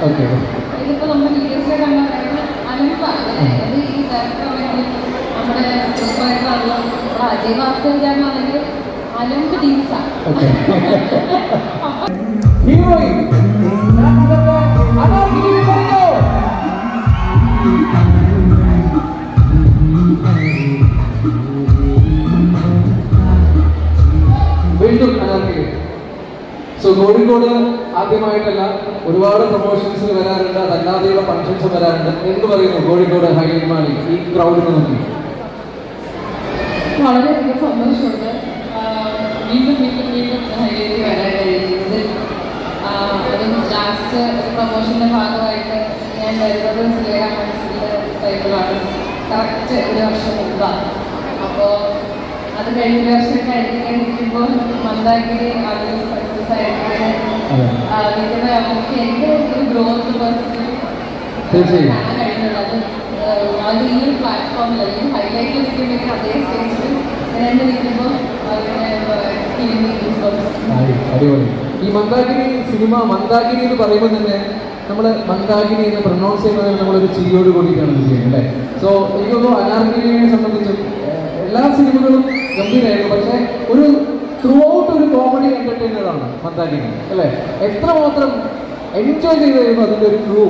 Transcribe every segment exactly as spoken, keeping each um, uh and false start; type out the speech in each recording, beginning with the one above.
Okay. ഇതിപ്പോൾ നമ്മുടെ വീഡിയോസിൽ കണ്ട അലമ്പാണ്. അത് ഈ ഡയറക്ടറാണെങ്കിലും നമ്മുടെ സൂപ്പറായിട്ടുള്ള നമ്മുടെ അജയ് ഭാസ്കർ ചേട്ടനാണെങ്കിൽ അലമ്പ് ടീംസാണ്. വീണ്ടും അനാർക്കലി. സോ കോഴിക്കോട് ആദ്യമായിട്ടല്ല, ഒരുപാട് പ്രൊമോഷൻസ് വരാറുണ്ട്, അതല്ലാതെയുള്ള ഫംഗ്ഷൻസ് വരാറുണ്ട്. എന്ത് പറയുന്നു കോഴിക്കോട് ഹൈലൈറ്റ് മാളി ഈ ക്രൗഡിനെ നോക്കി? വളരെയധികം സന്തോഷമുണ്ട്. വീണ്ടും വീണ്ടും വീണ്ടും ഹൈലൈറ്റ് വരാൻ കഴിയുന്നത്. അതും ലാസ്റ്റ് പ്രൊമോഷൻ്റെ ഭാഗമായിട്ട് ഞാൻ വരുന്നത് സിലേറ മനസ്സിൻ്റെ ടൈമിലാണ്. കറക്റ്റ് ഒരു വർഷം മുമ്പാണ്. അപ്പോൾ അത് കഴിഞ്ഞ വർഷം കഴിഞ്ഞിങ്ങനെ നിൽക്കുമ്പോൾ മന്ദാഗിരി അതിൽ സക്സസ് ആയിട്ട് നിൽക്കുന്ന നമുക്ക് എൻ്റെ ഒരു ഗ്രോത്ത് പേഴ്സണലി കാണാൻ കഴിഞ്ഞുള്ളത്. അത് ഈ ഒരു പ്ലാറ്റ്ഫോമിൽ അല്ലെങ്കിൽ ഹൈലൈറ്റിൽ നിൽക്കുമ്പോൾ അതേ സ്റ്റേജിൽ ഞാൻ നിൽക്കുമ്പോൾ അടിപൊളി. ഈ മന്ദാഗിരി സിനിമ, മന്ദാഗിരി എന്ന് പറയുമ്പോൾ തന്നെ നമ്മൾ മന്ദാഗിരി എന്ന് പ്രൊനൗൺസ് ചെയ്യുന്നത് നമ്മളൊരു ചിരിയോട് കൂടിയിട്ടാണ് ചെയ്യുന്നത് അല്ലേ? സോ എനിക്കൊന്നു അനാർക്കലിയെ സംബന്ധിച്ചും എല്ലാ സിനിമകളും ഗംഭീരമായിരുന്നു, പക്ഷേ ഒരു ത്രൂ ഔട്ട് ഒരു കോമഡി എൻ്റർടൈനറാണ് മന്ദാഗിരി അല്ലേ? എത്രമാത്രം എൻജോയ് ചെയ്തായിരുന്നു അതിൻ്റെ ഒരു ക്രൂ?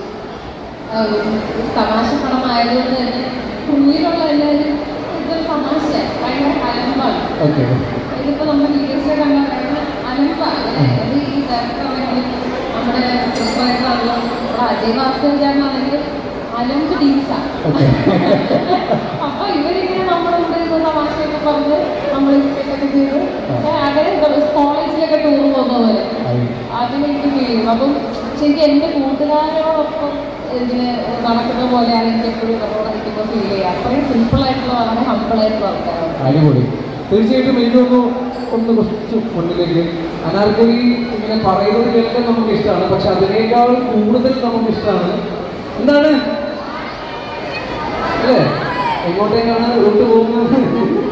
തമാശ പടമായതുകൊണ്ട് തന്നെ ക്രൂയിലുള്ള എല്ലാവരും ഇതൊരു തമാശ ഭയങ്കര അലമ്പാണ്. ഓക്കെ. ഇതിപ്പോൾ നമ്മുടെ വീഡിയോസിൽ കണ്ട അലമ്പാണ്. അത് ഈ ഡയറക്ടറാണെങ്കിലും നമ്മുടെ സൂപ്പറായിട്ടുള്ള നമ്മുടെ അജയ് ഭാസ്കർ ചേട്ടനാണെങ്കിലും അലമ്പ് ടീംസാണ്. അപ്പൊ ഇവരിങ്ങനെ നമ്മുടെ കൂടെ തമാശയൊക്കെ പറഞ്ഞ് നമ്മൾ ഇതൊക്കെ ചെയ്ത് അങ്ങനെ കോളേജിലൊക്കെ ടൂർ പോകുന്ന പോലെ അങ്ങനെ എനിക്ക് ഫീൽ ചെയ്യും. അപ്പം ശരിക്കും എൻ്റെ കൂട്ടുകാരോടൊപ്പം ഇതിന് നടക്കുന്ന പോലെയാണ് എനിക്ക് എപ്പോഴും നമ്മളോട് നിൽക്കുമ്പോൾ ഫീൽ ചെയ്യുക. അത്രയും സിമ്പിളായിട്ടുള്ള വളരെ ഹമ്പിളായിട്ടുള്ള ആൾക്കാരാണ്. അടിപൊളി. തീർച്ചയായിട്ടും എനിക്കൊന്ന് ഒന്ന് കുറച്ച് മുന്നിലേക്ക് അനാർക്കലി ഇങ്ങനെ പറയുന്നത് കേൾക്കാൻ നമുക്ക് ഇഷ്ടമാണ്, പക്ഷെ അതിനേക്കാൾ കൂടുതൽ നമുക്ക് ഇഷ്ടമാണ് എന്താണ് അല്ലേ എങ്ങോട്ടേക്കാണ് റൂട്ട് പോകുന്നത്?